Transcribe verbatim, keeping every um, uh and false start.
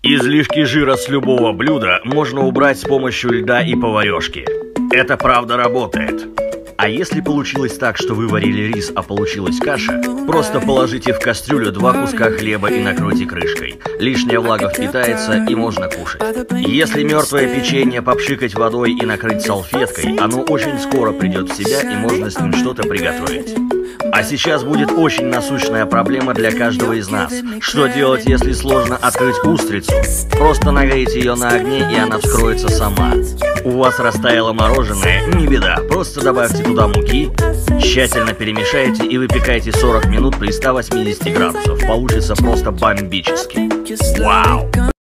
Излишки жира с любого блюда можно убрать с помощью льда и поварешки. Это правда работает. А если получилось так, что вы варили рис, а получилась каша, просто положите в кастрюлю два куска хлеба и накройте крышкой. Лишняя влага впитается и можно кушать. Если мертвое печенье попшикать водой и накрыть салфеткой, оно очень скоро придет в себя и можно с ним что-то приготовить. А сейчас будет очень насущная проблема для каждого из нас. Что делать, если сложно открыть устрицу? Просто нагрейте ее на огне, и она вскроется сама. У вас растаяло мороженое? Не беда, просто добавьте туда муки, тщательно перемешайте и выпекайте сорок минут при ста восьмидесяти градусах. Получится просто бомбически. Вау!